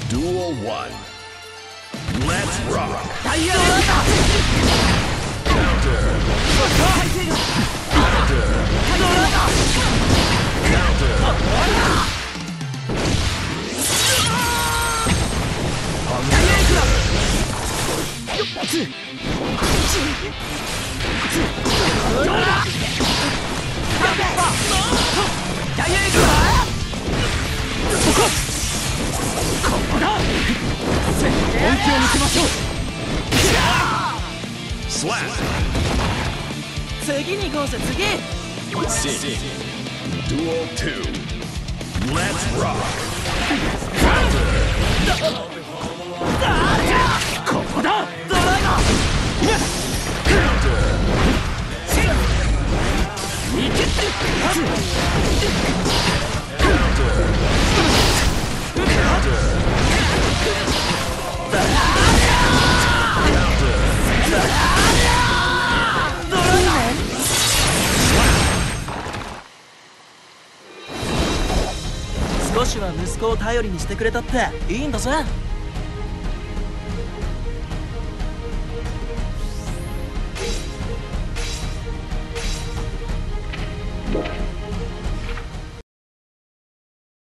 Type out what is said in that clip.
Duel 1. Let's rock. Counter. Slap. 次に行こうぜ次。 Six. Duel 2. Let's rock. Counter. ここだドライバー。 Counter. いけって。 Counter. Counter. 少しは息子を頼りにしてくれたっていいんだぜ。